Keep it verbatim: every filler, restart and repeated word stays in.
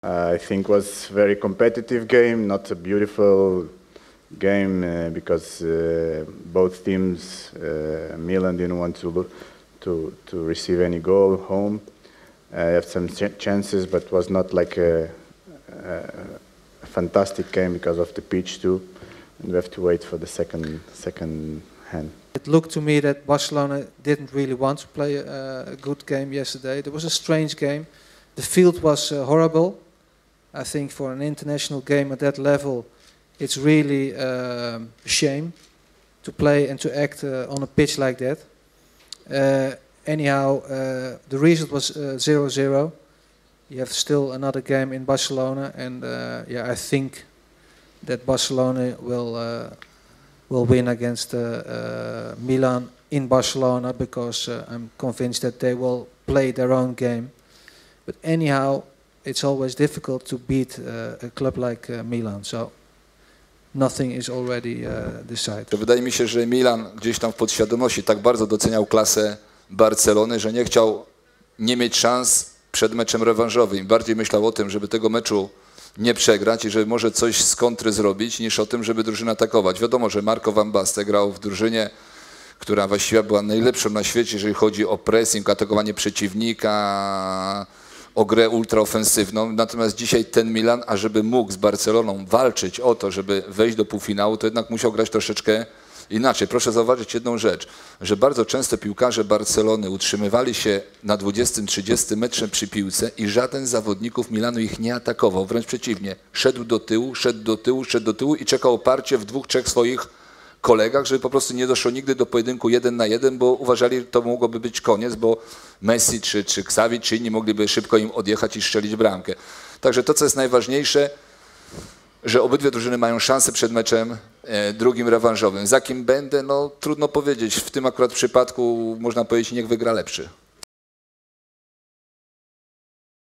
I think was very competitive game, not a beautiful game uh, because uh, both teams, uh, Milan didn't want to look, to to receive any goal home. I uh, have some ch chances, but was not like a, a, a fantastic game because of the pitch too, and we have to wait for the second second hand. It looked to me that Barcelona didn't really want to play a, a good game yesterday. It was a strange game. The field was uh, horrible. I think for an international game at that level, it's really uh, a shame to play and to act uh, on a pitch like that. Uh, anyhow, uh, the result was zero zero. Uh, you have still another game in Barcelona, and uh, yeah, I think that Barcelona will uh, will win against uh, uh, Milan in Barcelona, because uh, I'm convinced that they will play their own game. But anyhow, it's always difficult to beat uh, a club like uh, Milan. So nothing is already uh, decided. Wydaje mi się, że Milan gdzieś tam w podświadomości tak bardzo doceniał klasę Barcelony, że nie chciał nie mieć szans przed meczem rewanżowym. Bardziej myślał o tym, żeby tego meczu nie przegrać i że może coś z kontry zrobić, niż o tym, żeby drużynę atakować. Wiadomo, że Marco Van Basten grał w drużynie, która właściwie była najlepszą na świecie, jeżeli chodzi o pressing, atakowanie przeciwnika, o grę ultraofensywną. Natomiast dzisiaj ten Milan, ażeby mógł z Barceloną walczyć o to, żeby wejść do półfinału, to jednak musiał grać troszeczkę inaczej. Proszę zauważyć jedną rzecz, że bardzo często piłkarze Barcelony utrzymywali się na dwudziestym trzydziestym metrze przy piłce i żaden z zawodników Milanu ich nie atakował, wręcz przeciwnie. Szedł do tyłu, szedł do tyłu, szedł do tyłu i czekał oparcie w dwóch, trzech swoich kolegach, żeby po prostu nie doszło nigdy do pojedynku jeden na jeden, bo uważali, że to mogłoby być koniec, bo Messi czy, czy Xavi czy inni mogliby szybko im odjechać i strzelić bramkę. Także to, co jest najważniejsze, że obydwie drużyny mają szansę przed meczem e, drugim rewanżowym. Za kim będę, no trudno powiedzieć. W tym akurat przypadku można powiedzieć, niech wygra lepszy.